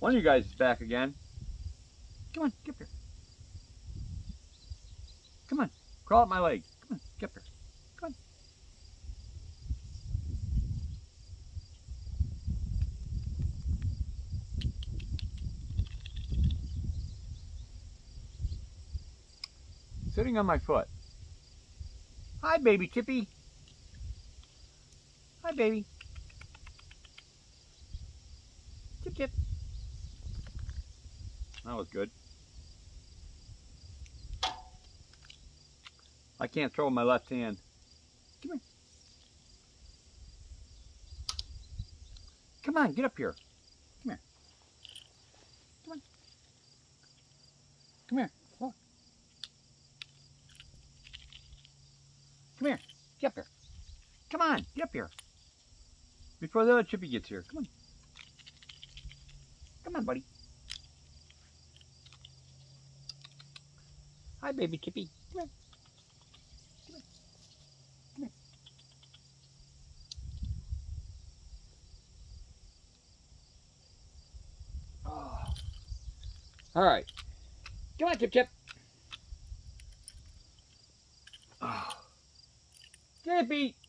One of you guys is back again. Come on, get up here. Come on, crawl up my leg. Come on, get up here. Come on. Sitting on my foot. Hi, baby Chippy. Hi, baby. Chip, chip. That was good. I can't throw my left hand. Come here. Come on, get up here. Come here. Come on. Come here. Look. Come here. Get up here. Come on, get up here. Before the other Chippy gets here. Come on. Come on, buddy. Hi, baby Chippy. Come here. Come here. Come here. Oh. All right. Come on, Chip Chip. Oh. Chippy.